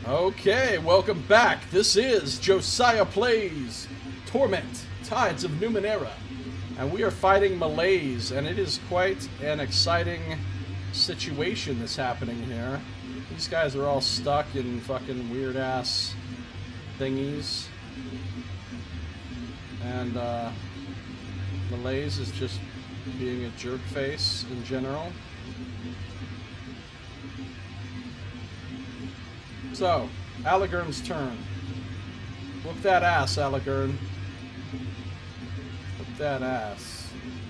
Okay, welcome back. This is Josiah Plays Torment, Tides of Numenera. And we are fighting Malays, and it is quite an exciting situation that's happening here. These guys are all stuck in fucking weird-ass thingies. And, Malays is just being a jerk face in general. So, Alagurn's turn. Whoop that ass, Alagurn. Whoop that ass.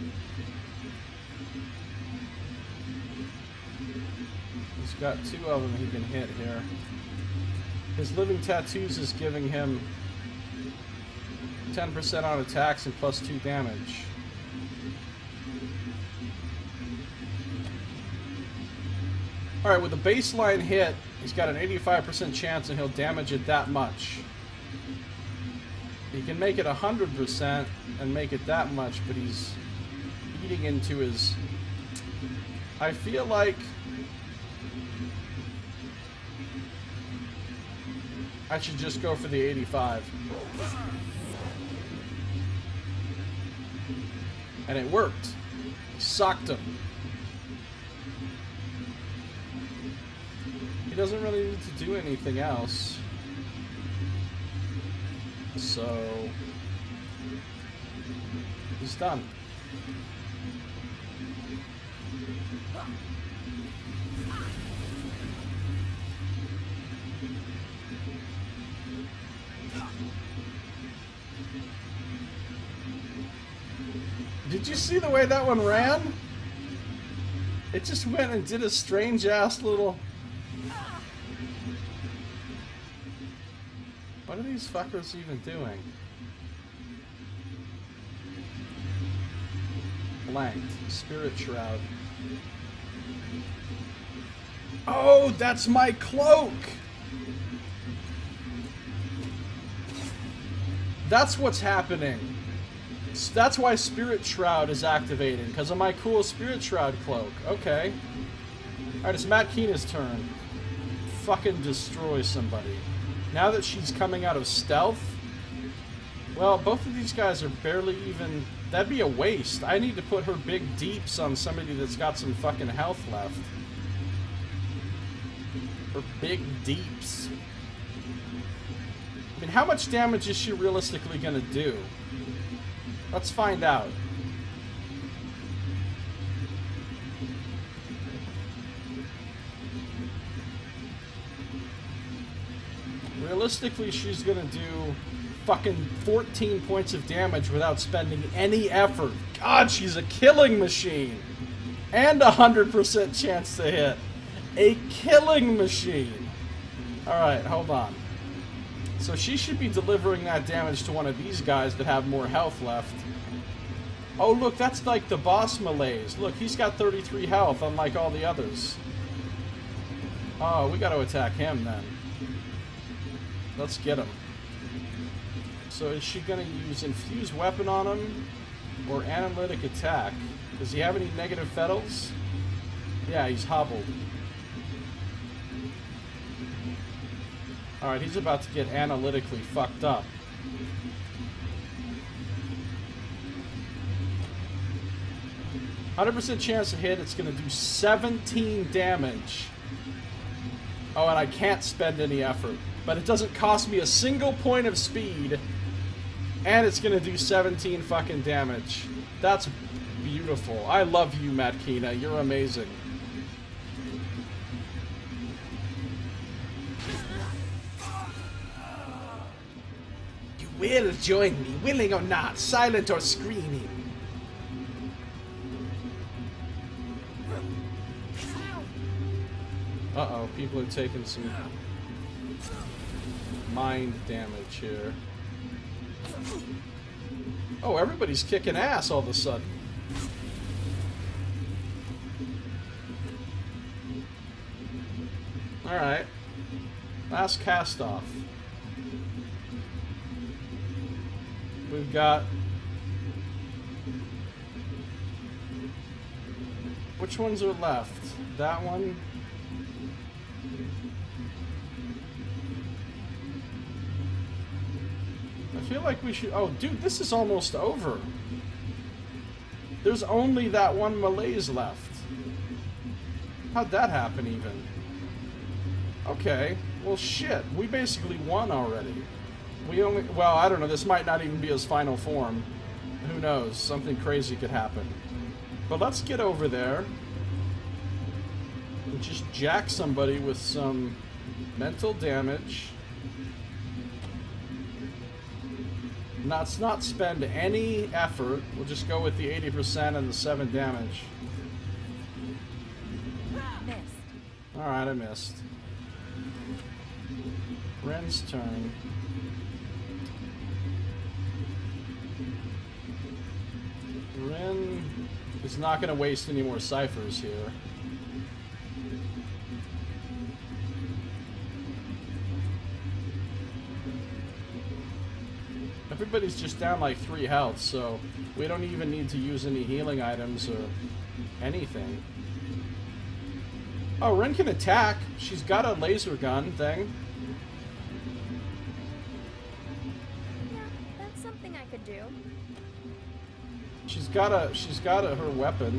He's got two of them he can hit here. His Living Tattoos is giving him 10% on attacks and plus 2 damage. Alright, with a baseline hit, he's got an 85% chance and he'll damage it that much. He can make it 100% and make it that much, but he's eating into his... I feel like I should just go for the 85. And it worked. Socked him. He doesn't really need to do anything else. So he's done. Did you see the way that one ran? It just went and did a strange ass little... What are these fuckers even doing? Blanked. Spirit Shroud. Oh, that's my cloak! That's what's happening. That's why Spirit Shroud is activating, because of my cool Spirit Shroud cloak. Okay. Alright, it's Matt Keena's turn. Fucking destroy somebody. Now that she's coming out of stealth, well, both of these guys are barely even... That'd be a waste. I need to put her big deeps on somebody that's got some fucking health left. Her big deeps. I mean, how much damage is she realistically gonna do? Let's find out. Realistically, she's gonna do fucking 14 points of damage without spending any effort. God, she's a killing machine. And 100% chance to hit. A killing machine. Alright, hold on. So she should be delivering that damage to one of these guys that have more health left. Oh, look, that's like the boss Malays. Look, he's got 33 health, unlike all the others. Oh, we gotta attack him then. Let's get him. So is she gonna use Infuse Weapon on him? Or Analytic Attack? Does he have any negative fetals? Yeah, he's hobbled. Alright, he's about to get analytically fucked up. %100% chance to hit, it's gonna do 17 damage. Oh, and I can't spend any effort. But it doesn't cost me a single point of speed. And it's gonna do 17 fucking damage. That's beautiful. I love you, Matt Keena. You're amazing. You will join me, willing or not, silent or screaming. Uh-oh, people are taking some mind damage here. Oh, everybody's kicking ass all of a sudden. Alright. Last cast off. We've got... Which ones are left? That one? I feel like we should... Oh, dude, this is almost over. There's only that one malaise left. How'd that happen, even? Okay. Well, shit. We basically won already. We only... Well, I don't know. This might not even be his final form. Who knows? Something crazy could happen. But let's get over there. And just jack somebody with some mental damage. Let's not spend any effort. We'll just go with the 80% and the 7 damage. Missed. Alright, I missed. Ren's turn. Ren is not going to waste any more ciphers here. Everybody's just down like 3 health, so we don't even need to use any healing items or anything. Oh, Ren can attack. She's got a laser gun thing. Yeah, that's something I could do. She's got her weapon.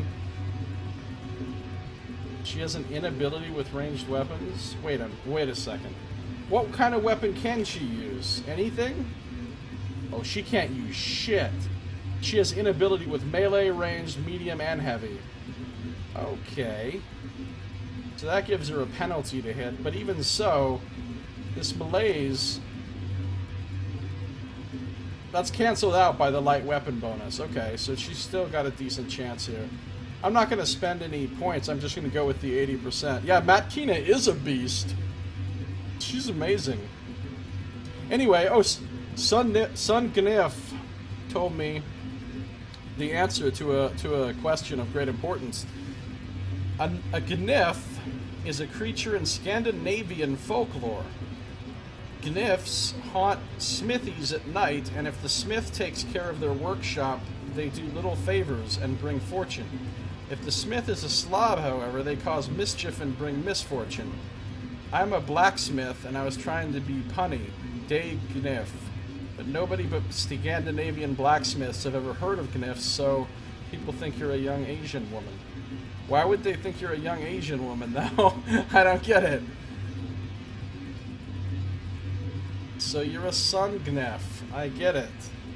She has an inability with ranged weapons. Wait a second. What kind of weapon can she use? Anything? Oh, she can't use shit. She has inability with melee, ranged, medium, and heavy. Okay. So that gives her a penalty to hit, but even so, this malaise... That's canceled out by the light weapon bonus. Okay, so she's still got a decent chance here. I'm not going to spend any points, I'm just going to go with the 80%. Yeah, Matkina is a beast. She's amazing. Anyway, oh, Sun Gnif told me the answer to a question of great importance. A Gnif is a creature in Scandinavian folklore. Gnifs haunt smithies at night, and if the smith takes care of their workshop, they do little favors and bring fortune. If the smith is a slob, however, they cause mischief and bring misfortune. I'm a blacksmith, and I was trying to be punny. Day Gnif. But nobody but Scandinavian blacksmiths have ever heard of Gnifs, so people think you're a young Asian woman. Why would they think you're a young Asian woman, though? I don't get it. So you're a Sun Gnif. I get it.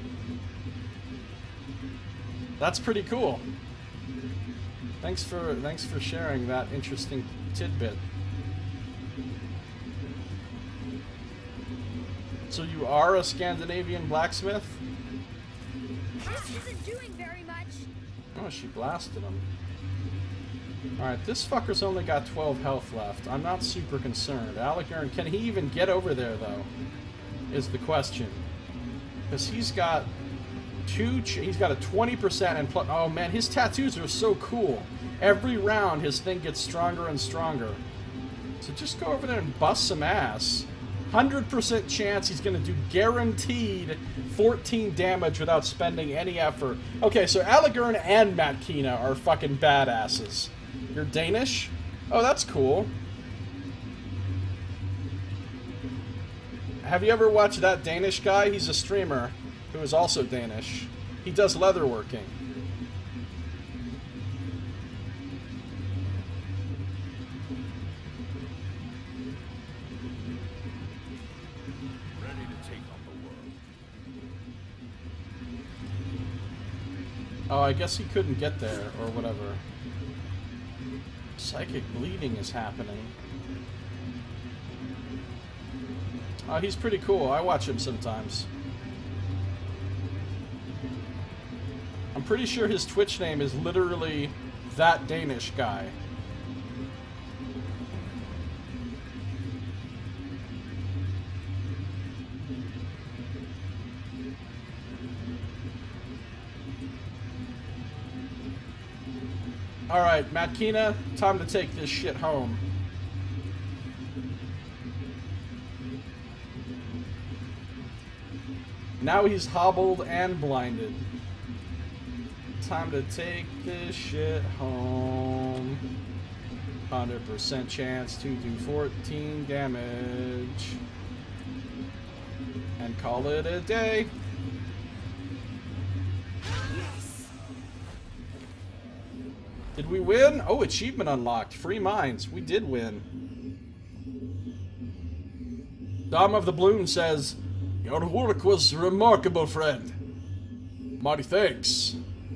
That's pretty cool. Thanks for sharing that interesting tidbit. So you are a Scandinavian blacksmith? This isn't doing very much. Oh, she blasted him. Alright, this fucker's only got 12 health left. I'm not super concerned. Alec-Ern, can he even get over there, though? Is the question. Because he's got he's got a 20% and plus... Oh, man, his tattoos are so cool. Every round, his thing gets stronger and stronger. So just go over there and bust some ass. 100% chance he's going to do guaranteed 14 damage without spending any effort. Okay, so Alec-Ern and Matkina are fucking badasses. You're Danish? Oh, that's cool. Have you ever watched that Danish guy? He's a streamer who is also Danish. He does leatherworking. Ready to take on the world. Oh, I guess he couldn't get there, or whatever. Psychic bleeding is happening. Oh, he's pretty cool. I watch him sometimes. I'm pretty sure his Twitch name is literally that Danish guy. Alright, Matkina, time to take this shit home. Now he's hobbled and blinded. Time to take this shit home. 100% chance to do 14 damage. And and call it a day. Did we win? Oh, achievement unlocked. Free mines. We did win. Dom of the Bloom says, "Your work was remarkable, friend. Mighty thanks."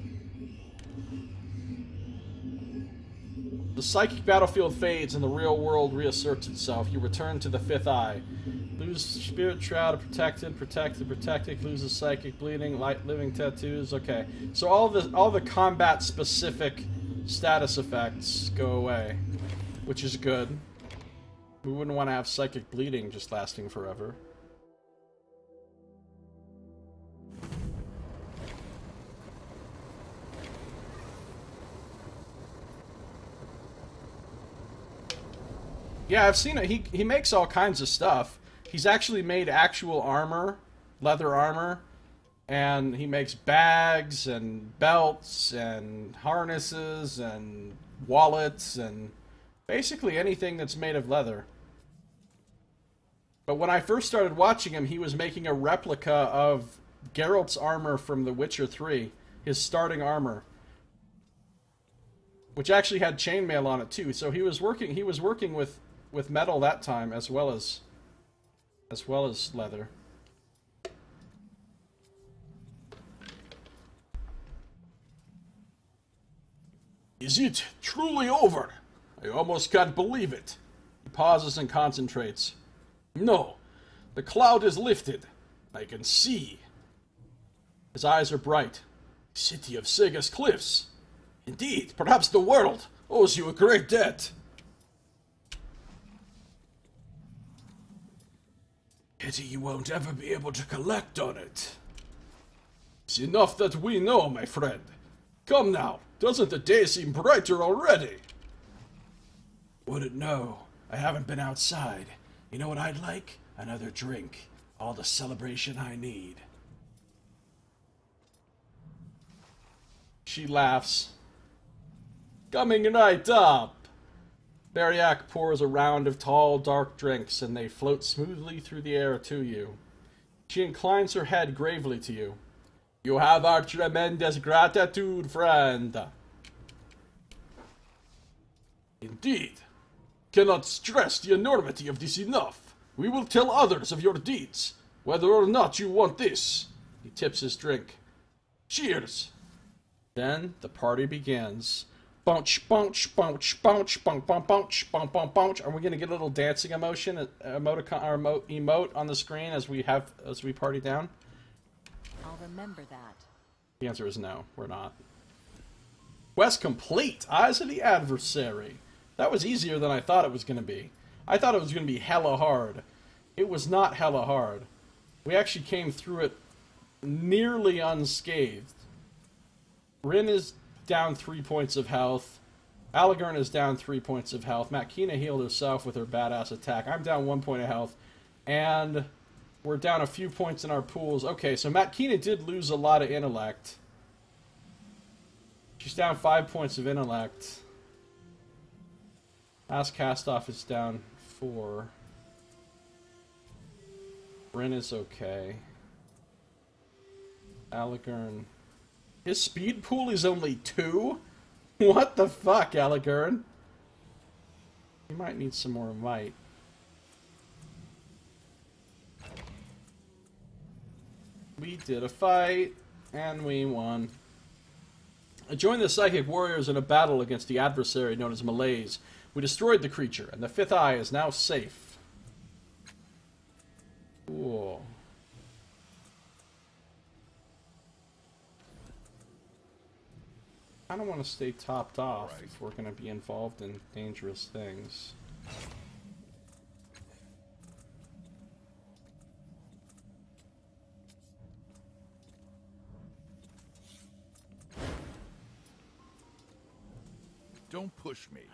The psychic battlefield fades and the real world reasserts itself. You return to the fifth eye. Lose spirit shroud, protected, loses psychic bleeding, light living tattoos. Okay. So all the combat specific status effects go away, which is good. We wouldn't want to have psychic bleeding just lasting forever. Yeah, I've seen it. He makes all kinds of stuff. He's actually made actual armor, leather armor, and he makes bags and belts and harnesses and wallets and basically anything that's made of leather. But when I first started watching him, he was making a replica of Geralt's armor from The Witcher 3, his starting armor, which actually had chainmail on it too. So he was working with metal that time as well as leather. Is it truly over? I almost can't believe it. He pauses and concentrates. No, the cloud is lifted. I can see. His eyes are bright. City of Sega's cliffs. Indeed, perhaps the world owes you a great debt. Pity you won't ever be able to collect on it. It's enough that we know, my friend. Come now, doesn't the day seem brighter already? Wouldn't know. I haven't been outside. You know what I'd like? Another drink. All the celebration I need. She laughs. Coming right up. Bariak pours a round of tall, dark drinks, and they float smoothly through the air to you. She inclines her head gravely to you. You have our tremendous gratitude, friend. Indeed. Cannot stress the enormity of this enough. We will tell others of your deeds, whether or not you want this. He tips his drink. Cheers. Then the party begins. Bounce, bounce, bounce, bounce, bounce, bounce, bounce, bounce, bounce, bounce. Are we gonna get a little dancing emote on the screen as we party down? I'll remember that. The answer is no, we're not. Quest complete. Eyes of the Adversary. That was easier than I thought it was gonna be. I thought it was gonna be hella hard. It was not hella hard. We actually came through it nearly unscathed. Rin is down 3 points of health. Alagurn is down 3 points of health. Matkina healed herself with her badass attack. I'm down 1 point of health. And we're down a few points in our pools. Okay, so Matkina did lose a lot of intellect. She's down 5 points of intellect. Last Castoff is down 4. Rin is okay. Alagurn. His speed pool is only 2? What the fuck, Alagurn? You might need some more might. We did a fight, and we won. I joined the Psychic Warriors in a battle against the adversary known as Malaise. We destroyed the creature, and the fifth eye is now safe. Cool. I don't want to stay topped off if we're going to be involved in dangerous things. Don't push me.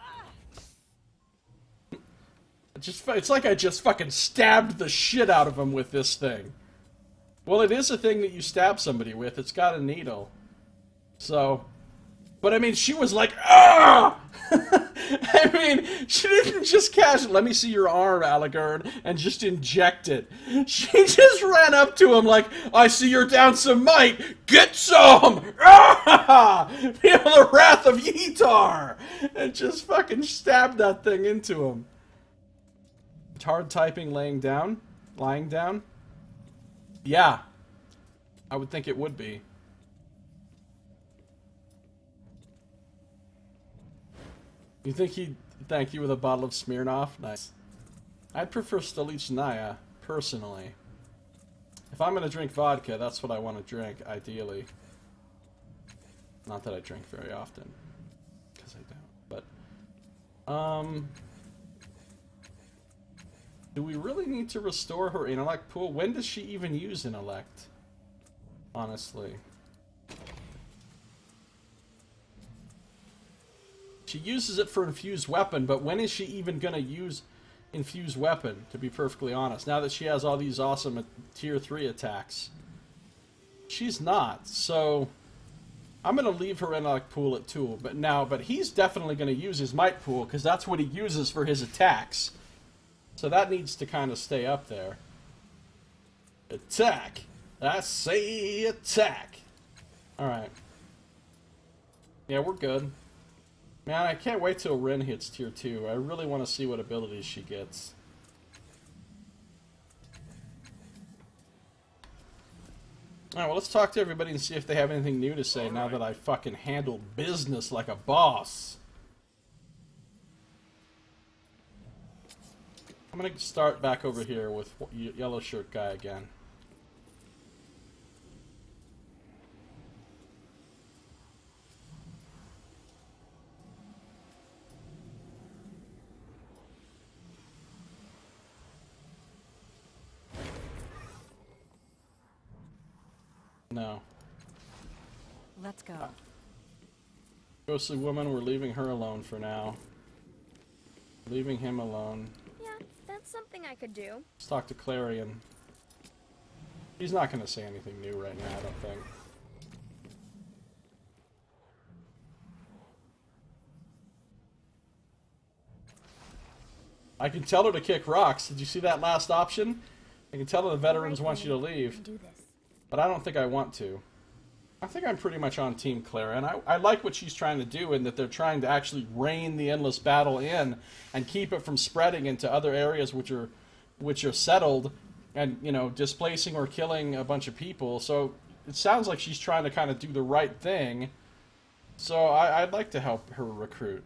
It's like I just fucking stabbed the shit out of him with this thing. Well, it is a thing that you stab somebody with. It's got a needle. So... But I mean, she was like, ah! I mean, she didn't just cast, let me see your arm, Aligurd, and just inject it. She just ran up to him like, I see you're down some might. Get some! Ah! Feel the wrath of Ytar! And just fucking stabbed that thing into him. It's hard typing laying down? Lying down? Yeah. I would think it would be. You think he'd thank you with a bottle of Smirnoff? Nice. I'd prefer Stolichnaya, personally. If I'm gonna drink vodka, that's what I want to drink, ideally. Not that I drink very often. Because I don't. But, do we really need to restore her intellect pool? When does she even use intellect? Honestly. She uses it for infused weapon, but when is she even gonna use infused weapon, to be perfectly honest? Now that she has all these awesome tier 3 attacks. She's not, so I'm gonna leave her intellect pool at 2, but he's definitely gonna use his might pool, because that's what he uses for his attacks. So that needs to kind of stay up there. Attack! I say attack! Alright. Yeah, we're good. Man, I can't wait till Rin hits tier 2. I really want to see what abilities she gets. Alright, well, let's talk to everybody and see if they have anything new to say now that I fucking handled business like a boss. I'm gonna start back over here with Yellow Shirt Guy again. No. Let's go. Ghostly woman, we're leaving her alone for now. Leaving him alone. Yeah, that's something I could do. Let's talk to Clarion. He's not going to say anything new right now, I don't think. I can tell her to kick rocks. Did you see that last option? I can tell her the veterans want you to leave. Do this. But I don't think I want to. I think I'm pretty much on Team Clarion. I like what she's trying to do in that they're trying to actually rein the endless battle in and keep it from spreading into other areas which are settled and, you know, displacing or killing a bunch of people. So it sounds like she's trying to kind of do the right thing. So I'd like to help her recruit.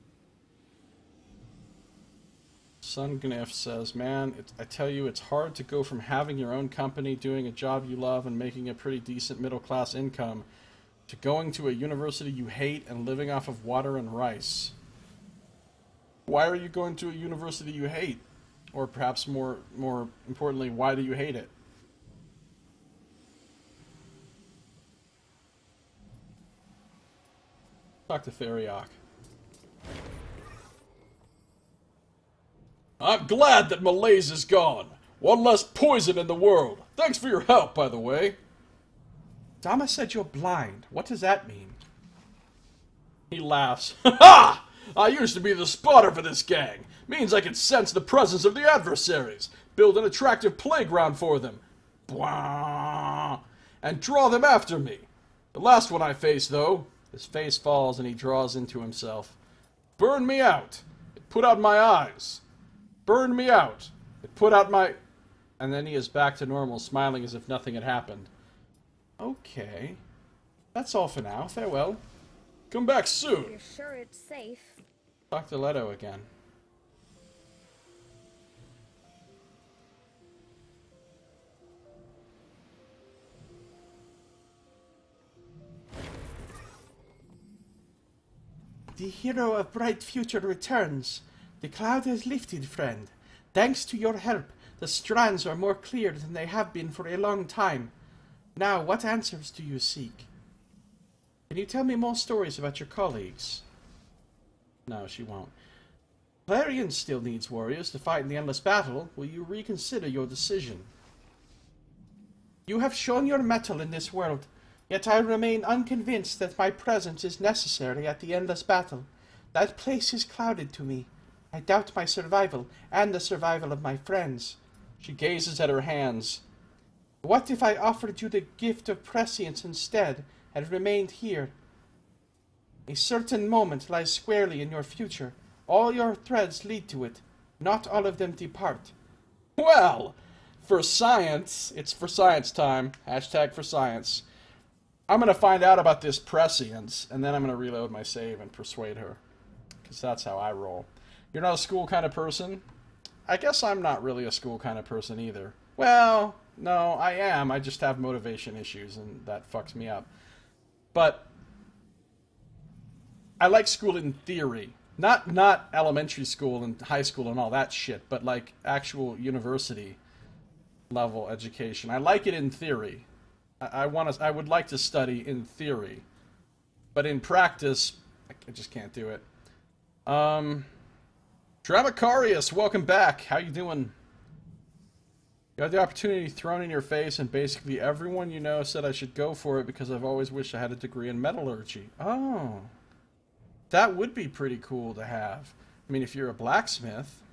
Sungniff says, man, I tell you, it's hard to go from having your own company, doing a job you love, and making a pretty decent middle-class income, to going to a university you hate and living off of water and rice. Why are you going to a university you hate? Or perhaps more importantly, why do you hate it? Talk to Theriok. I'm glad that malaise is gone. One less poison in the world. Thanks for your help, by the way. Dama said you're blind. What does that mean? He laughs. Ha ha! I used to be the spotter for this gang. Means I can sense the presence of the adversaries. Build an attractive playground for them. Bwah! And draw them after me. The last one I faced, though. His face falls and he draws into himself. Burn me out. It put out my eyes. Burned me out. It put out my... And then he is back to normal, smiling as if nothing had happened. Okay. That's all for now. Farewell. Come back soon. You're sure it's safe? Talk to Leto again. The hero of bright future returns. The cloud has lifted, friend. Thanks to your help, the strands are more clear than they have been for a long time. Now, what answers do you seek? Can you tell me more stories about your colleagues? No, she won't. Clarion still needs warriors to fight in the endless battle. Will you reconsider your decision? You have shown your mettle in this world, yet I remain unconvinced that my presence is necessary at the endless battle. That place is clouded to me. I doubt my survival, and the survival of my friends. She gazes at her hands. What if I offered you the gift of prescience instead, and remained here? A certain moment lies squarely in your future. All your threads lead to it. Not all of them depart. Well, for science, it's for science time. Hashtag for science. I'm going to find out about this prescience, and then I'm going to reload my save and persuade her. Because that's how I roll. You're not a school kind of person? I guess I'm not really a school kind of person either. Well, no, I am. I just have motivation issues, and that fucks me up. But I like school in theory. Not elementary school and high school and all that shit, but like actual university level education. I like it in theory. I would like to study in theory. But in practice, I just can't do it. Dramacarius, welcome back. How you doing? You had the opportunity thrown in your face, and basically everyone you know said I should go for it because I've always wished I had a degree in metallurgy. Oh. That would be pretty cool to have. I mean, if you're a blacksmith.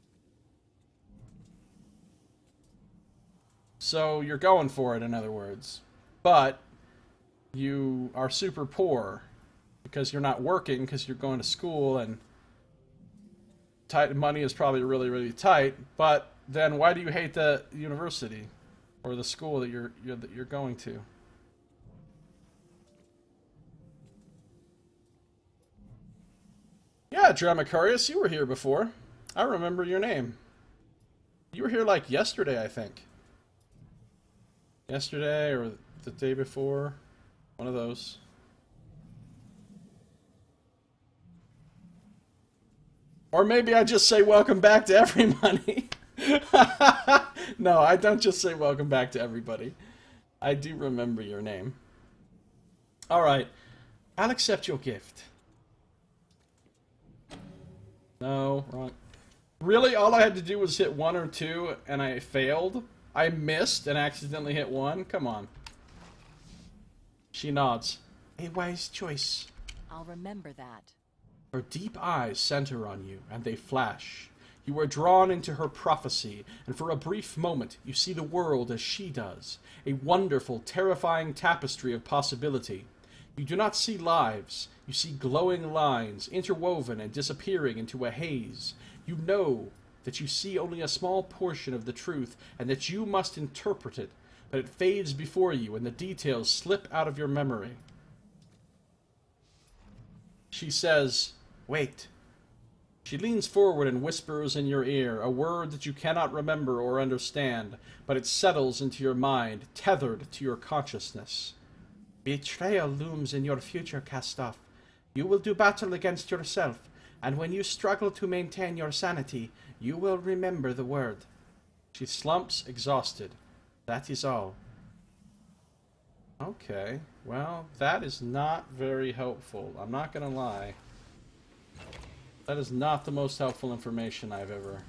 So you're going for it, in other words. But you are super poor because you're not working, because you're going to school, and money is probably really, really tight. But then why do you hate the university or the school that you're going to? Yeah, Dramacarius, you were here before. I remember your name. You were here like yesterday, I think. Yesterday or the day before. One of those. Or maybe I just say welcome back to everybody. No, I don't just say welcome back to everybody. I do remember your name. Alright. I'll accept your gift. No, wrong. Really, all I had to do was hit 1 or 2, and I failed? I missed and accidentally hit 1? Come on. She nods. A wise choice. I'll remember that. Her deep eyes center on you, and they flash. You are drawn into her prophecy, and for a brief moment you see the world as she does. A wonderful, terrifying tapestry of possibility. You do not see lives. You see glowing lines, interwoven and disappearing into a haze. You know that you see only a small portion of the truth, and that you must interpret it, but it fades before you, and the details slip out of your memory. She says, "Wait." She leans forward and whispers in your ear, a word that you cannot remember or understand, but it settles into your mind, tethered to your consciousness. Betrayal looms in your future, Kastoff. You will do battle against yourself, and when you struggle to maintain your sanity, you will remember the word. She slumps, exhausted. That is all. Okay, well, that is not very helpful. I'm not gonna lie. That is not the most helpful information I've ever...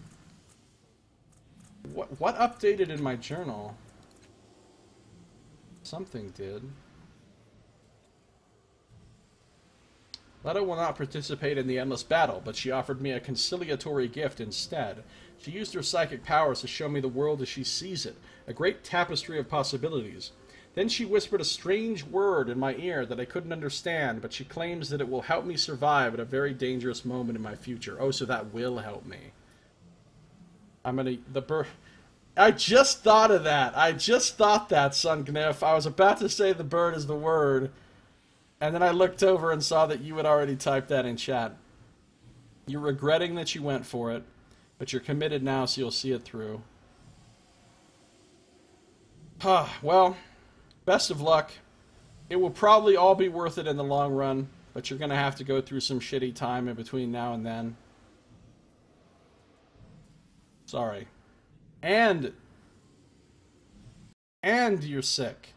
What updated in my journal? Something did. Letta will not participate in the endless battle, but she offered me a conciliatory gift instead. She used her psychic powers to show me the world as she sees it, a great tapestry of possibilities. Then she whispered a strange word in my ear that I couldn't understand, but she claims that it will help me survive at a very dangerous moment in my future. Oh, so that will help me. I just thought of that. I just thought that, Son Gniff. I was about to say the bird is the word, and then I looked over and saw that you had already typed that in chat. You're regretting that you went for it, but you're committed now, so you'll see it through. Well, best of luck. It will probably all be worth it in the long run, but you're going to have to go through some shitty time in between now and then. Sorry. And you're sick.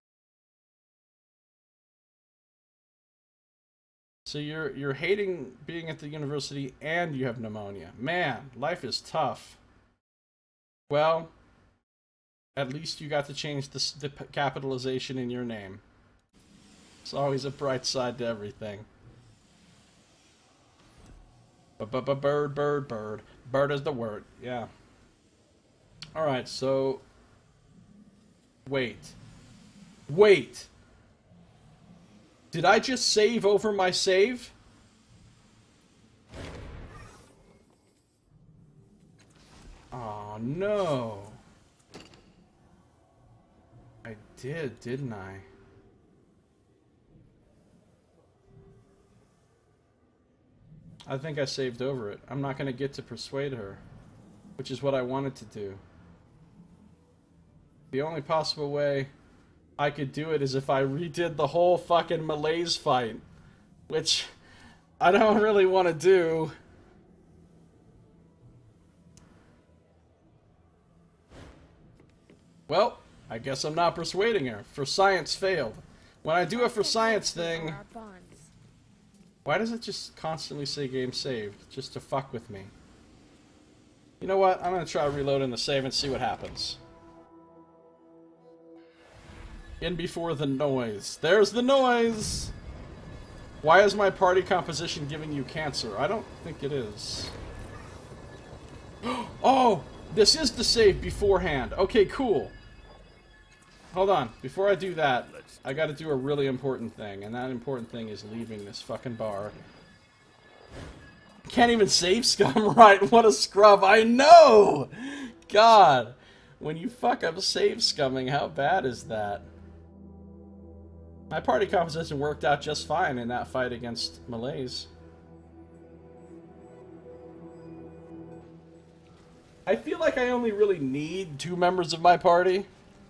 So you're hating being at the university and you have pneumonia. Man, life is tough. Well, at least you got to change the capitalization in your name. It's always a bright side to everything. Bird, bird, bird. Bird is the word. Yeah. Alright, so... Wait. Wait! Did I just save over my save? Oh, no. I did, didn't I? I think I saved over it. I'm not going to get to persuade her, which is what I wanted to do. The only possible way I could do it is if I redid the whole fucking malaise fight, which I don't really want to do. Well, I guess I'm not persuading her. For science failed. When I do a for science thing... Why does it just constantly say game saved? Just to fuck with me. You know what? I'm going to try reloading the save and see what happens. In before the noise. There's the noise! Why is my party composition giving you cancer? I don't think it is. Oh! This is the save beforehand. Okay, cool. Hold on. Before I do that, I gotta do a really important thing. And that important thing is leaving this fucking bar. Can't even save scum right. What a scrub. I know! God. When you fuck up save scumming, how bad is that? My party composition worked out just fine in that fight against Malaise. I feel like I only really need 2 members of my party.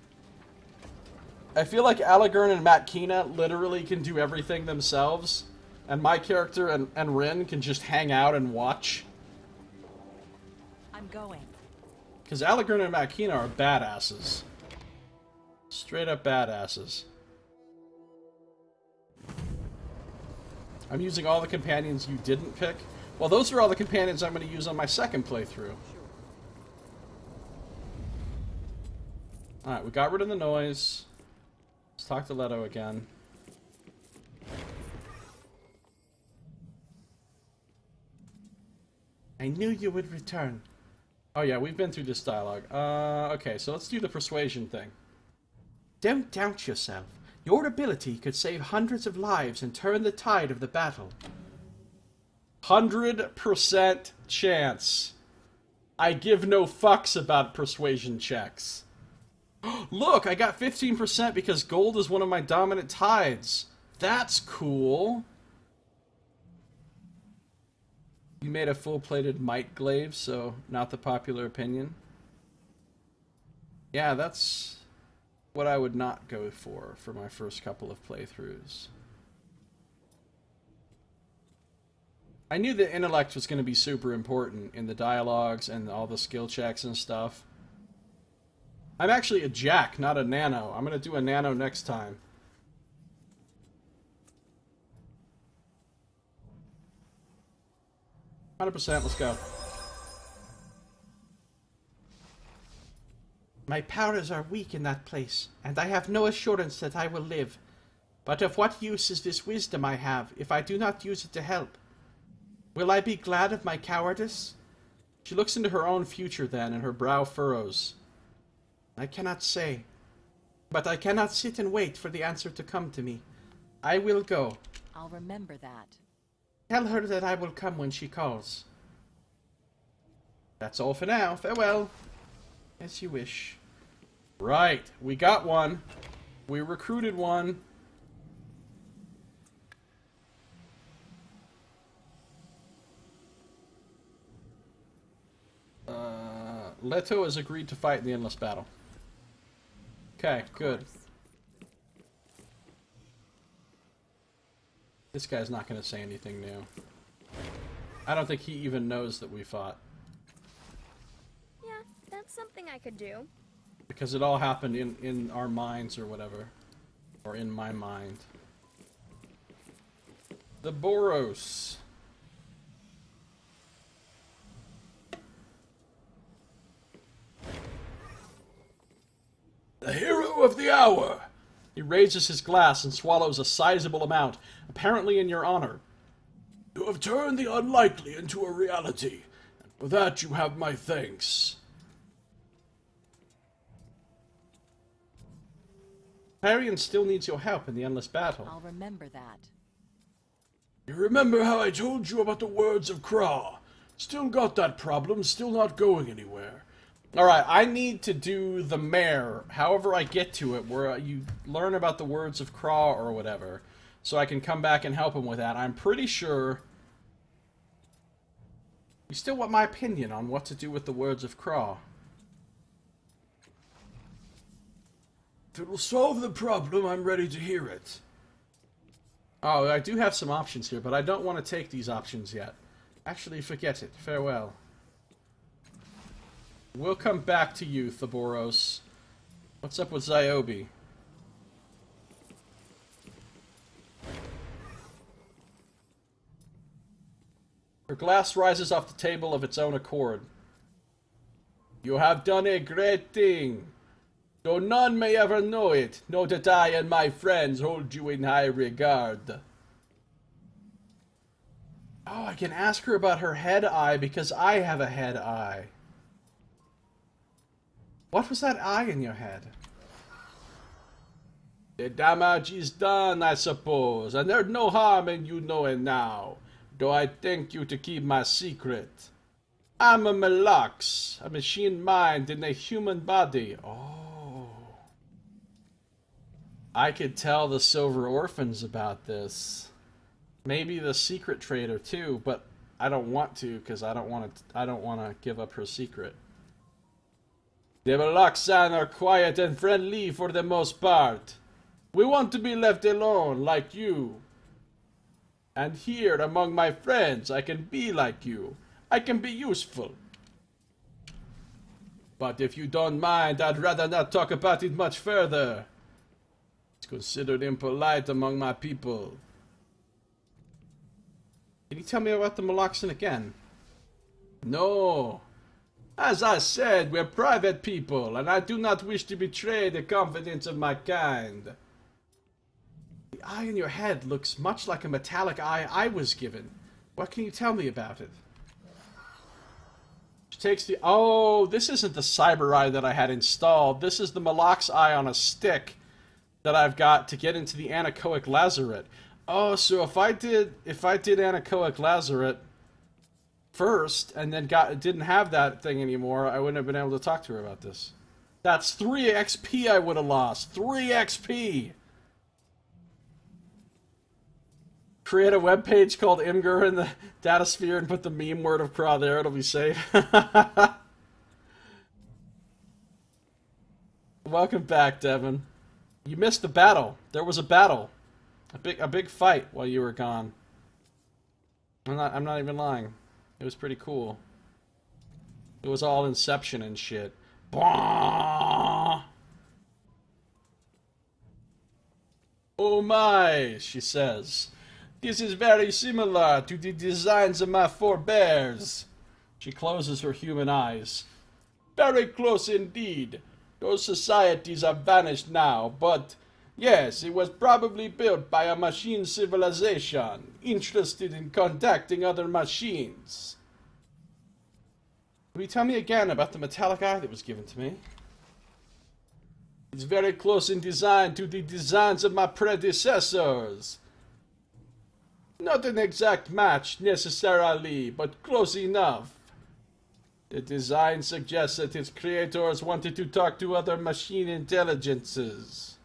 I feel like Alagern and Matt Kina literally can do everything themselves, and my character and Rin can just hang out and watch. I'm going. Because Alagern and Matt Kina are badasses. Straight up badasses. I'm using all the companions you didn't pick. Well, those are all the companions I'm going to use on my second playthrough. Alright, we got rid of the noise. Let's talk to Leto again. I knew you would return. Oh yeah, we've been through this dialogue. Okay, so let's do the persuasion thing. Don't doubt yourself. Your ability could save hundreds of lives and turn the tide of the battle. 100% chance. I give no fucks about persuasion checks. Look, I got 15% because gold is one of my dominant tides. That's cool. You made a full-plated might glaive, so not the popular opinion. Yeah, that's what I would not go for my first couple of playthroughs. I knew that intellect was going to be super important in the dialogues and all the skill checks and stuff. I'm actually a Jack, not a Nano. I'm going to do a Nano next time. %, let's go. My powers are weak in that place, and I have no assurance that I will live. But of what use is this wisdom I have, if I do not use it to help? Will I be glad of my cowardice? She looks into her own future then, and her brow furrows. I cannot say. But I cannot sit and wait for the answer to come to me. I will go. I'll remember that. Tell her that I will come when she calls. That's all for now. Farewell. As you wish. Right. We got one. We recruited one. Leto has agreed to fight in the endless battle. Okay, good. This guy's not going to say anything new. I don't think he even knows that we fought. Yeah, that's something I could do. Because it all happened in our minds or whatever. Or in my mind. The Boros. The hero of the hour! He raises his glass and swallows a sizable amount, apparently in your honor. You have turned the unlikely into a reality, and for that you have my thanks. Hyrian still needs your help in the endless battle. I'll remember that. You remember how I told you about the words of Kra? Still got that problem, still not going anywhere. Alright, I need to do the mare, however I get to it, where you learn about the words of Kra or whatever, so I can come back and help him with that. I'm pretty sure... You still want my opinion on what to do with the words of Kra. If it will solve the problem, I'm ready to hear it. Oh, I do have some options here, but I don't want to take these options yet. Actually, forget it. Farewell. We'll come back to you, Thaboros. What's up with Ziobi? Her glass rises off the table of its own accord. You have done a great thing. Though none may ever know it, know that I and my friends hold you in high regard. Oh, I can ask her about her head eye because I have a head eye. What was that eye in your head? The damage is done, I suppose, and there's no harm in you knowing now, though I thank you to keep my secret. I'm a Melox, a machine mind in a human body. Oh. I could tell the Silver Orphans about this. Maybe the Secret Trader too, but I don't want to because I don't want to give up her secret. The Meloxan are quiet and friendly for the most part. We want to be left alone like you. And here among my friends I can be like you. I can be useful. But if you don't mind, I'd rather not talk about it much further. It's considered impolite among my people. Can you tell me about the Meloxan again? No. As I said, we're private people, and I do not wish to betray the confidence of my kind. The eye in your head looks much like a metallic eye I was given. What can you tell me about it? She takes the... Oh, this isn't the cyber eye that I had installed. This is the Melox eye on a stick that I've got to get into the anechoic lazaret. Oh, so if I did anechoic lazaret first and then didn't have that thing anymore, I wouldn't have been able to talk to her about this. That's 3 XP I would have lost. 3 XP. Create a webpage called Imgur in the datasphere and put the meme word of Kra there. It'll be safe. Welcome back, Devin. You missed the battle. There was a battle. A big fight while you were gone. I'm not even lying. It was pretty cool. It was all Inception and shit. Bah! Oh my, she says. This is very similar to the designs of my forebears. She closes her human eyes. Very close indeed. Those societies are vanished now, but yes, it was probably built by a machine civilization, interested in contacting other machines. Will you tell me again about the metallic eye that was given to me? It's very close in design to the designs of my predecessors. Not an exact match, necessarily, but close enough. The design suggests that its creators wanted to talk to other machine intelligences.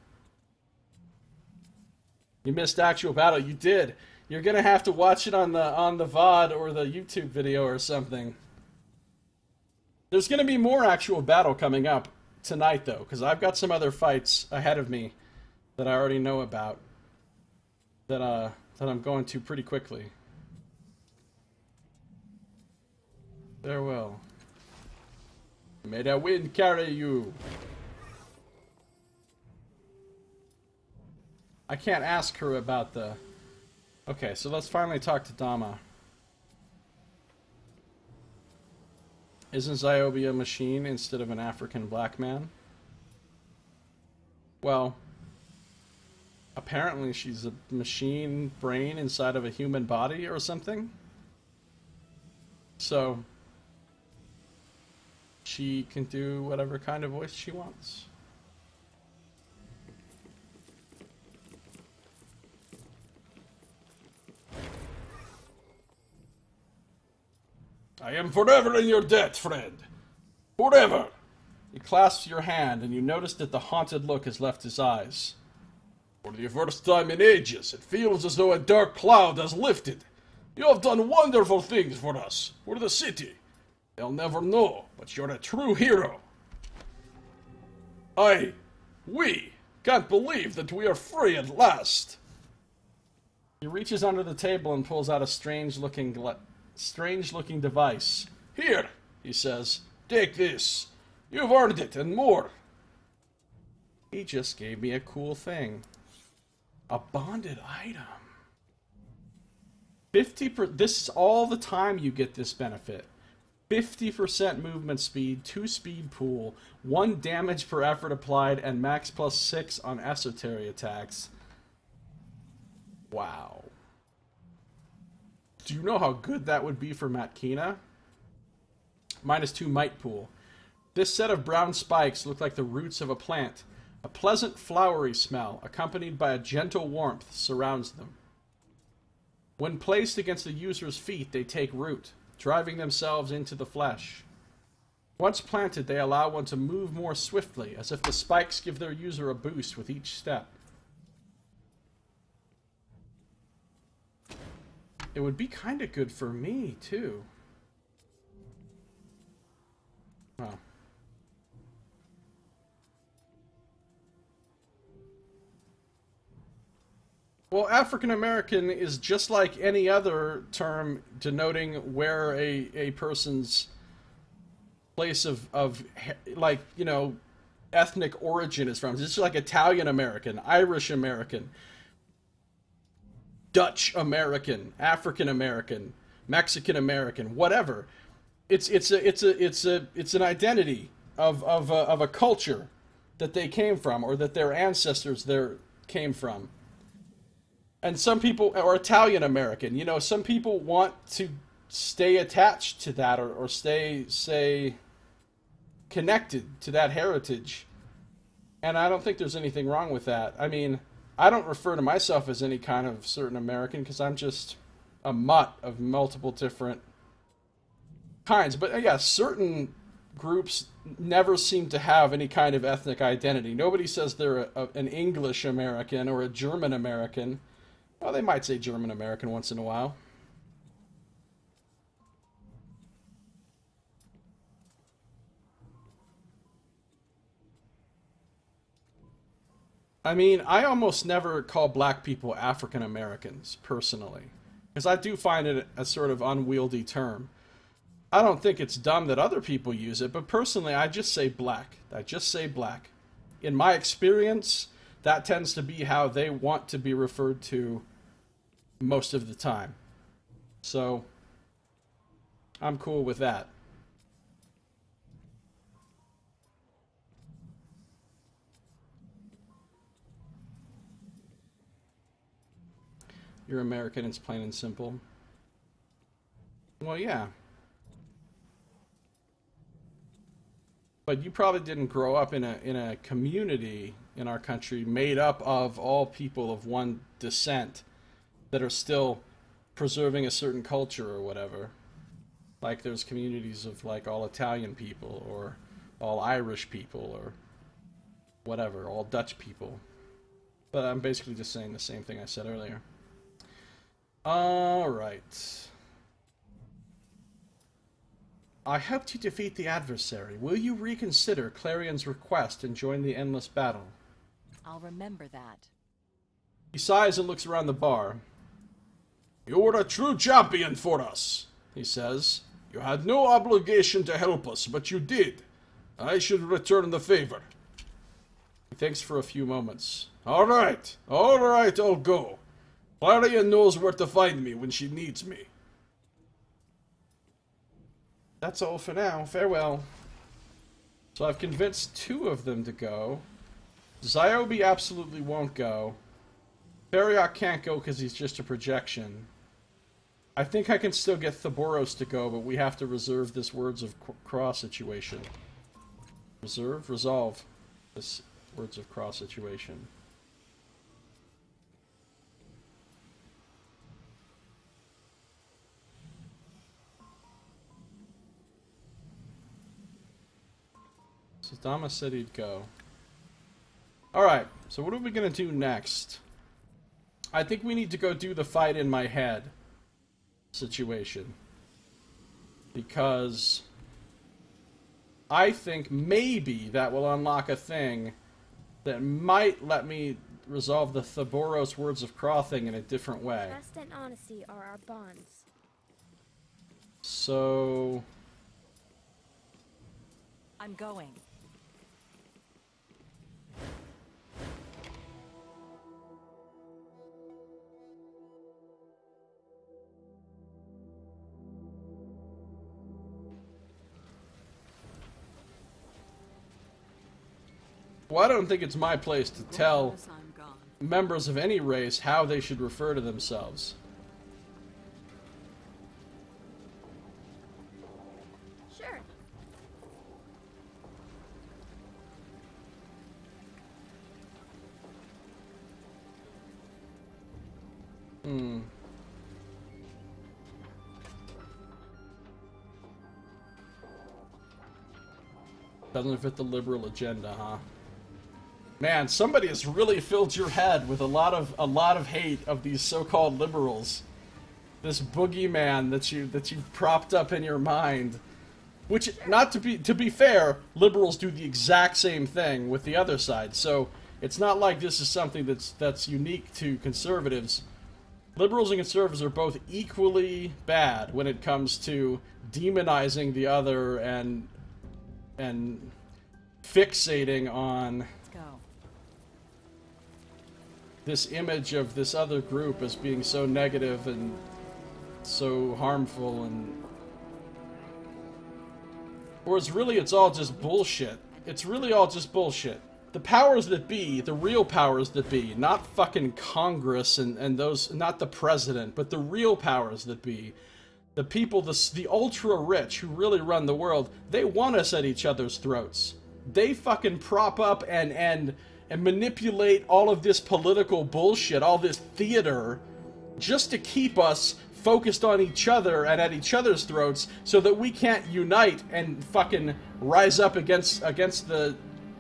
You missed actual battle. You did. You're gonna have to watch it on the VOD or the YouTube video or something. There's gonna be more actual battle coming up tonight, though, because I've got some other fights ahead of me that I already know about. That I'm going to pretty quickly. Farewell. May the wind carry you. I can't ask her about the... Okay, so let's finally talk to Dama. Isn't Ziobi a machine instead of an African black man? Well, Apparently she's a machine brain inside of a human body or something. So she can do whatever kind of voice she wants. I am forever in your debt, friend. Forever. He clasps your hand, and you notice that the haunted look has left his eyes. For the first time in ages, it feels as though a dark cloud has lifted. You have done wonderful things for us, for the city. They'll never know, but you're a true hero. We can't believe that we are free at last. He reaches under the table and pulls out a strange-looking device. Here, he says, take this. You've earned it and more. He just gave me a cool thing. A bonded item. 50%. This is all the time you get this benefit. 50% movement speed, 2 speed pool, 1 damage per effort applied, and max +6 on esoteric attacks. Wow. Do you know how good that would be for Matkina? -2 might pool. This set of brown spikes look like the roots of a plant. A pleasant flowery smell, accompanied by a gentle warmth, surrounds them. When placed against the user's feet, they take root, driving themselves into the flesh. Once planted, they allow one to move more swiftly, as if the spikes give their user a boost with each step. It would be kind of good for me, too. Well. Well, African American is just like any other term denoting where a person's place of like, you know, ethnic origin is from. It's just like Italian American, Irish American, Dutch American, African American, Mexican American, whatever. It's an identity of a culture that they came from, or that their ancestors there came from. And some people, or Italian American, you know, some people want to stay attached to that, or stay connected to that heritage. And I don't think there's anything wrong with that. I mean, I don't refer to myself as any kind of certain American, because I'm just a mutt of multiple different kinds. But yeah, certain groups never seem to have any kind of ethnic identity. Nobody says they're an English American or a German American. Well, they might say German American once in a while. I mean, I almost never call black people African Americans, personally. Because I do find it a sort of unwieldy term. I don't think it's dumb that other people use it, but personally, I just say black. I just say black. In my experience, that tends to be how they want to be referred to most of the time. So, I'm cool with that. You're American, it's plain and simple. Well, yeah. But you probably didn't grow up in a community in our country made up of all people of one descent that are still preserving a certain culture or whatever. Like there's communities of like all Italian people or all Irish people or whatever, all Dutch people. But I'm basically just saying the same thing I said earlier. Alright. I helped you defeat the adversary. Will you reconsider Clarion's request and join the endless battle? I'll remember that. He sighs and looks around the bar. You were a true champion for us, he says. You had no obligation to help us, but you did. I should return the favor. He thinks for a few moments. All right, I'll go. Clarion knows where to find me when she needs me. That's all for now. Farewell. So I've convinced 2 of them to go. Ziobi absolutely won't go. Bariok can't go because he's just a projection. I think I can still get Thaboros to go, but we have to reserve this Words of Craw situation. Resolve this Words of Craw situation. So Dama said he'd go. Alright, so what are we going to do next? I think we need to go do the fight in my head situation. Because I think maybe that will unlock a thing that might let me resolve the Thaboros Words of Craw thing in a different way. Trust and honesty are our bonds. So... I'm going. Well, I don't think it's my place to tell members of any race how they should refer to themselves. Sure. Doesn't fit the liberal agenda, huh? Man, somebody has really filled your head with a lot of hate of these so-called liberals. This boogeyman that you propped up in your mind. Which, not to be fair, liberals do the exact same thing with the other side. So it's not like this is something that's unique to conservatives. Liberals and conservatives are both equally bad when it comes to demonizing the other and fixating on this image of this other group as being so negative and so harmful, and whereas really it's all just bullshit. It's really all just bullshit. The powers that be, the real powers that be, not fucking Congress and those, not the president, but the real powers that be, the people, the ultra rich who really run the world, they want us at each other's throats. They fucking prop up and manipulate all of this political bullshit, all this theater, just to keep us focused on each other and at each other's throats, so that we can't unite and fucking rise up against the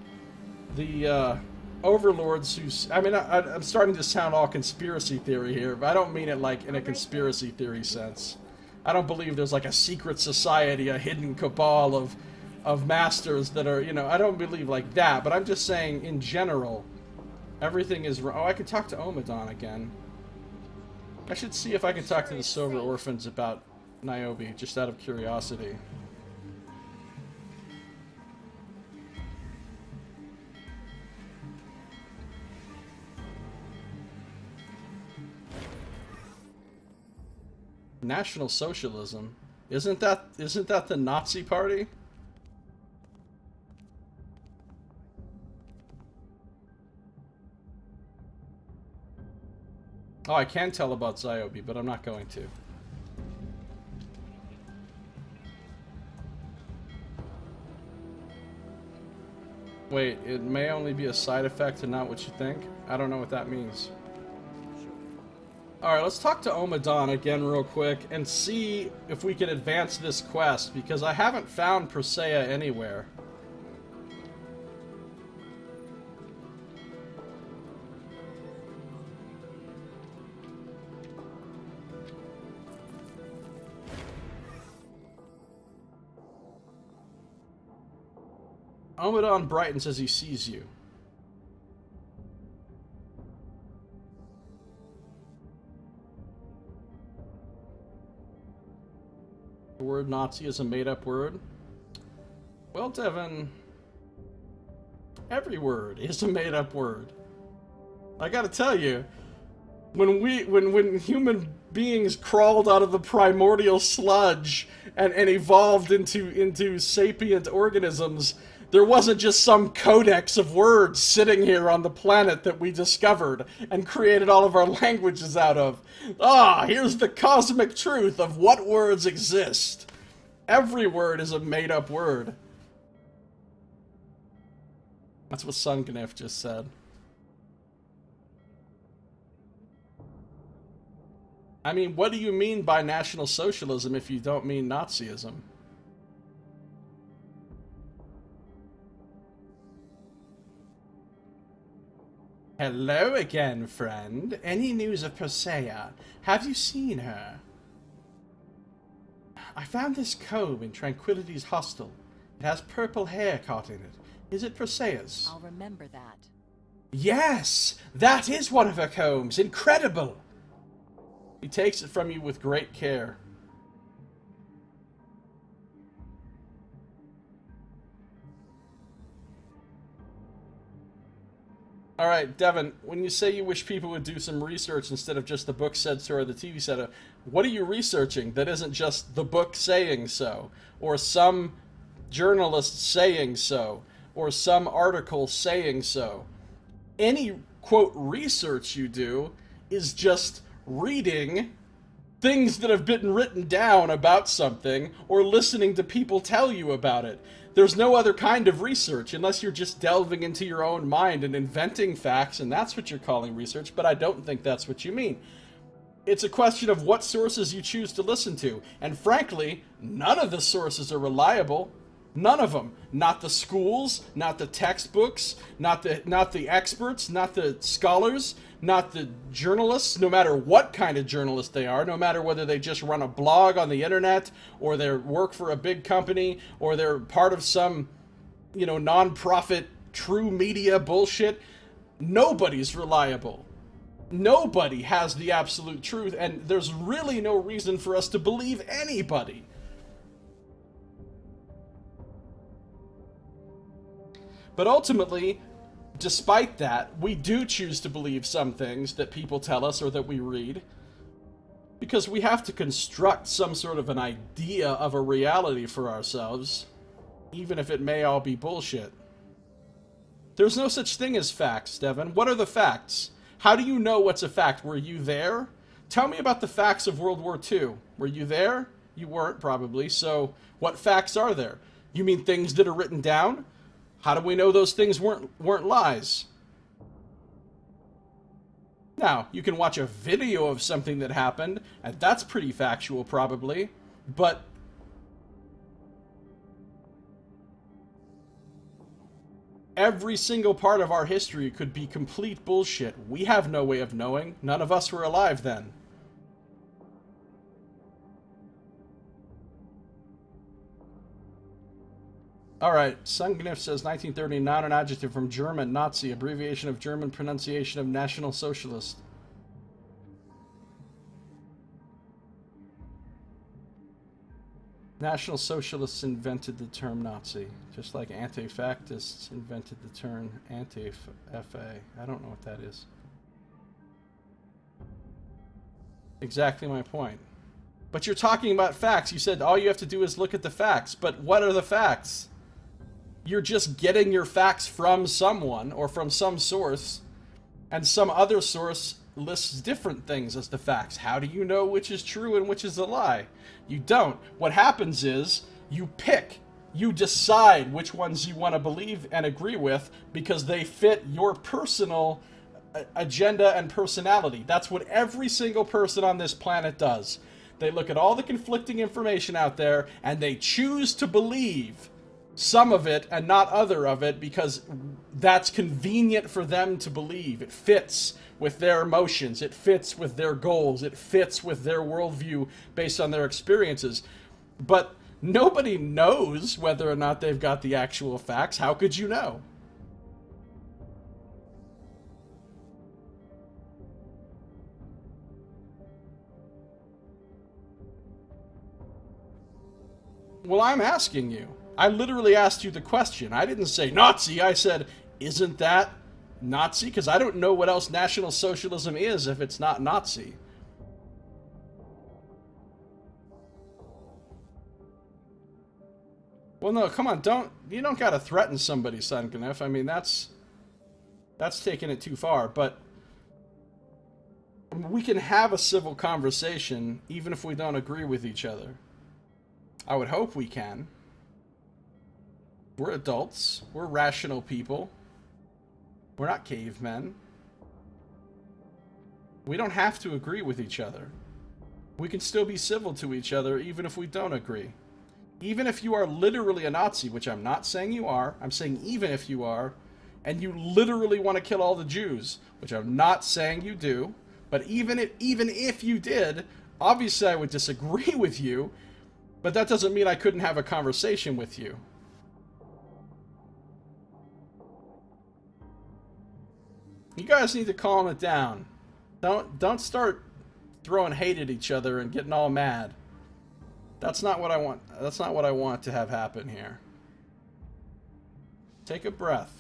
overlords who's... I mean, I'm starting to sound all conspiracy theory here, but I don't mean it like in a conspiracy theory sense. I don't believe there's like a secret society, a hidden cabal of masters that are, you know, I don't believe like that, but I'm just saying in general, everything is wrong. Oh, I could talk to Omadon again. I should see if I can talk to the Silver Orphans about Niobe, just out of curiosity. National Socialism? Isn't that the Nazi party? Oh, I can tell about Niobe, but I'm not going to. Wait, it may only be a side effect and not what you think? I don't know what that means. Alright, let's talk to Omadon again real quick and see if we can advance this quest, because I haven't found Presea anywhere. Omadon brightens as he sees you. The word Nazi is a made-up word? Well, Devin, every word is a made-up word. I gotta tell you, when human beings crawled out of the primordial sludge and evolved into sapient organisms, There wasn't just some codex of words sitting here on the planet that we discovered and created all of our languages out of. Ah, here's the cosmic truth of what words exist. Every word is a made-up word. That's what Sungnif just said. I mean, what do you mean by National Socialism if you don't mean Nazism? Hello again, friend. Any news of Persea? Have you seen her? I found this comb in Tranquility's hostel. It has purple hair caught in it. Is it Persea's? I'll remember that. Yes! That is one of her combs! Incredible! He takes it from you with great care. Alright, Devin, when you say you wish people would do some research instead of just the book said so or the TV said so, what are you researching that isn't just the book saying so, or some journalist saying so, or some article saying so? Any, quote, research you do is just reading things that have been written down about something or listening to people tell you about it. There's no other kind of research unless you're just delving into your own mind and inventing facts, and that's what you're calling research, but I don't think that's what you mean. It's a question of what sources you choose to listen to, and frankly, none of the sources are reliable. None of them. Not the schools, not the textbooks, not the experts, not the scholars, not the journalists, no matter what kind of journalist they are, no matter whether they just run a blog on the internet, or they work for a big company, or they're part of some, you know, non-profit true media bullshit. Nobody's reliable. Nobody has the absolute truth, and there's really no reason for us to believe anybody. But ultimately, despite that, we do choose to believe some things that people tell us or that we read, because we have to construct some sort of an idea of a reality for ourselves, even if it may all be bullshit. There's no such thing as facts, Devin. What are the facts? How do you know what's a fact? Were you there? Tell me about the facts of World War II. Were you there? You weren't, probably. So, what facts are there? You mean things that are written down? How do we know those things weren't lies? Now, you can watch a video of something that happened, and that's pretty factual, probably. But every single part of our history could be complete bullshit. We have no way of knowing. None of us were alive then. Alright, Sungnif says 1930, noun and adjective from German, Nazi, abbreviation of German pronunciation of National Socialist. National Socialists invented the term Nazi, just like anti-factists invented the term anti-FA. I don't know what that is. Exactly my point. But you're talking about facts. You said all you have to do is look at the facts. But what are the facts? You're just getting your facts from someone or from some source, and some other source lists different things as the facts. How do you know which is true and which is a lie? You don't. What happens is you pick. You decide which ones you want to believe and agree with because they fit your personal agenda and personality. That's what every single person on this planet does. They look at all the conflicting information out there and they choose to believe some of it and not other of it because that's convenient for them to believe. It fits with their emotions. It fits with their goals. It fits with their worldview based on their experiences. But nobody knows whether or not they've got the actual facts. How could you know? Well, I'm asking you. I literally asked you the question. I didn't say Nazi. I said, isn't that Nazi? Because I don't know what else National Socialism is if it's not Nazi. Well, no, come on, you don't gotta threaten somebody, Sunganif. I mean, that's taking it too far, but we can have a civil conversation even if we don't agree with each other. I would hope we can. We're adults. We're rational people. We're not cavemen. We don't have to agree with each other. We can still be civil to each other even if we don't agree. Even if you are literally a Nazi, which I'm not saying you are, I'm saying even if you are, and you literally want to kill all the Jews, which I'm not saying you do, but even if you did, obviously I would disagree with you, but that doesn't mean I couldn't have a conversation with you. You guys need to calm it down. Don't start throwing hate at each other and getting all mad. That's not what I want. That's not what I want to have happen here. Take a breath.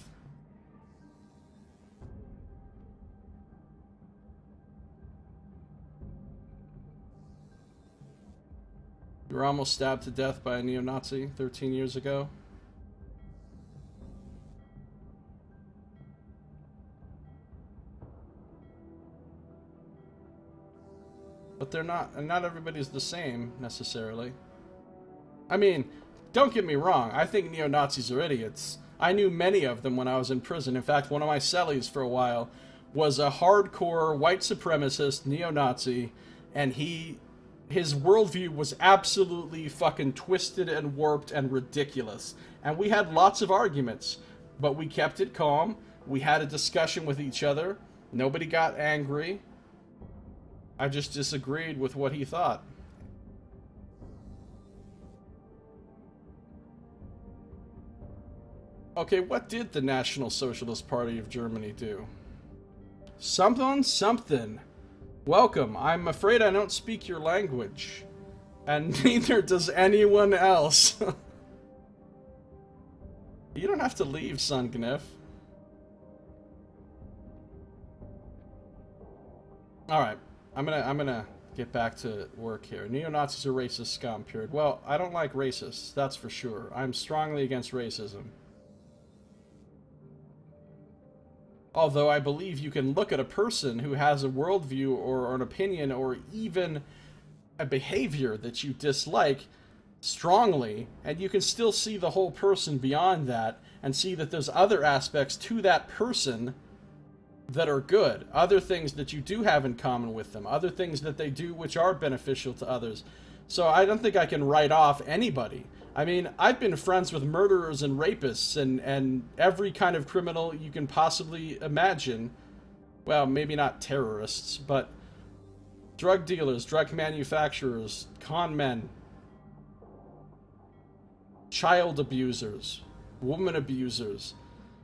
You were almost stabbed to death by a neo-Nazi 13 years ago. But they're not, and not everybody's the same, necessarily. I mean, don't get me wrong, I think neo-Nazis are idiots. I knew many of them when I was in prison. In fact, one of my cellies for a while was a hardcore white supremacist neo-Nazi, and his worldview was absolutely fucking twisted and warped and ridiculous. And we had lots of arguments, but we kept it calm. We had a discussion with each other. Nobody got angry. I just disagreed with what he thought. Okay, what did the National Socialist Party of Germany do? Something. Welcome. I'm afraid I don't speak your language. And neither does anyone else. You don't have to leave, Sunganif. Alright. I'm gonna get back to work here. Neo-Nazis are racist scum, period. Well, I don't like racists, that's for sure. I'm strongly against racism. Although I believe you can look at a person who has a worldview or an opinion or even a behavior that you dislike strongly, and you can still see the whole person beyond that and see that there's other aspects to that person that are good, other things that you do have in common with them, other things that they do which are beneficial to others. So I don't think I can write off anybody. I mean, I've been friends with murderers and rapists and every kind of criminal you can possibly imagine. Well, maybe not terrorists, but drug dealers, drug manufacturers, con men, child abusers, woman abusers.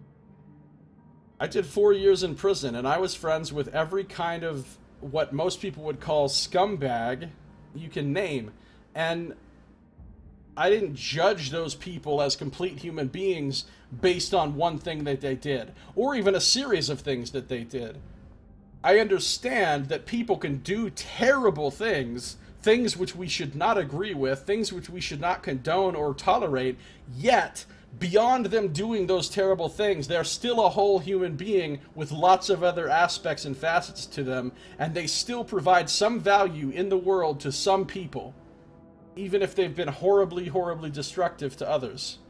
I did 4 years in prison, and I was friends with every kind of what most people would call scumbag you can name. And I didn't judge those people as complete human beings based on one thing that they did, or even a series of things that they did. I understand that people can do terrible things, things which we should not agree with, things which we should not condone or tolerate, yet beyond them doing those terrible things, they're still a whole human being with lots of other aspects and facets to them, and they still provide some value in the world to some people, even if they've been horribly, horribly destructive to others.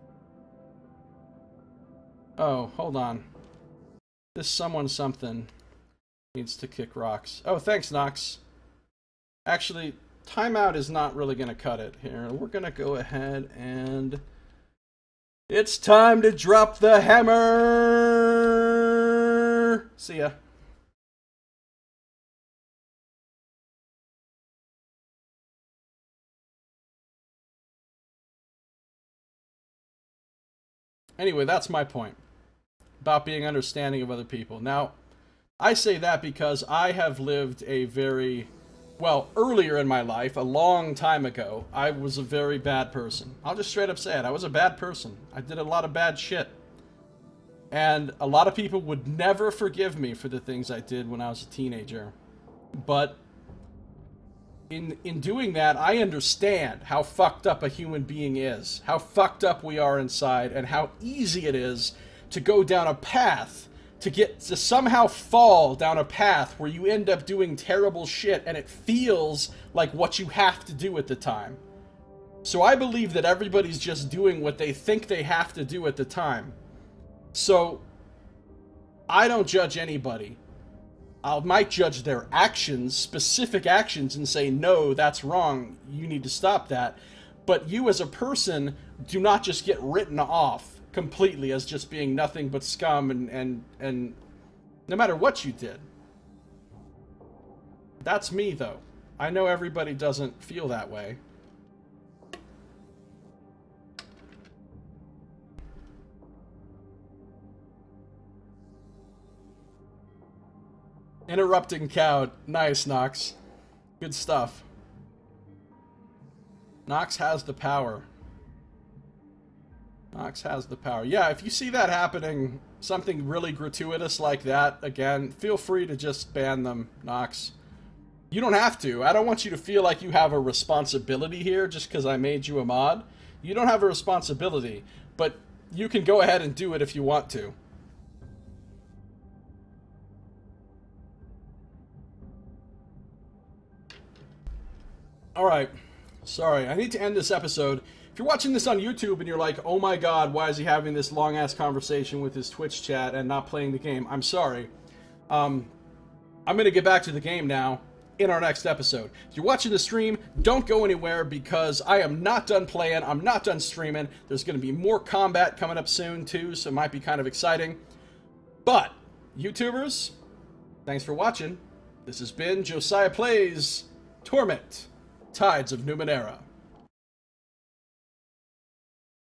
Oh, hold on. This someone something needs to kick rocks. Oh, thanks, Nox. Actually, timeout is not really going to cut it here. We're going to go ahead and... It's time to drop the hammer! See ya. Anyway, that's my point about being understanding of other people. Now, I say that because I have lived a very... Well, earlier in my life, a long time ago, I was a very bad person. I'll just straight up say it. I was a bad person. I did a lot of bad shit. And a lot of people would never forgive me for the things I did when I was a teenager. But in doing that, I understand how fucked up a human being is, how fucked up we are inside, and how easy it is to go down a path, to somehow fall down a path where you end up doing terrible shit, and it feels like what you have to do at the time. So I believe that everybody's just doing what they think they have to do at the time. So I don't judge anybody. I might judge their actions, specific actions, and say, no, that's wrong, you need to stop that. But you as a person do not just get written off completely as just being nothing but scum and no matter what you did. That's me, though. I know everybody doesn't feel that way. Interrupting cow. Nice, Nox. Good stuff. Nox has the power. Nox has the power. Yeah, if you see that happening, something really gratuitous like that, again, feel free to just ban them, Nox. You don't have to. I don't want you to feel like you have a responsibility here just because I made you a mod. You don't have a responsibility, but you can go ahead and do it if you want to. Alright, sorry, I need to end this episode. If you're watching this on YouTube and you're like, oh my god, why is he having this long-ass conversation with his Twitch chat and not playing the game? I'm sorry. I'm going to get back to the game now in our next episode. If you're watching the stream, don't go anywhere because I am not done playing, I'm not done streaming. There's going to be more combat coming up soon too, so it might be kind of exciting. But, YouTubers, thanks for watching. This has been Josiah Plays Torment. Tides of Numenera.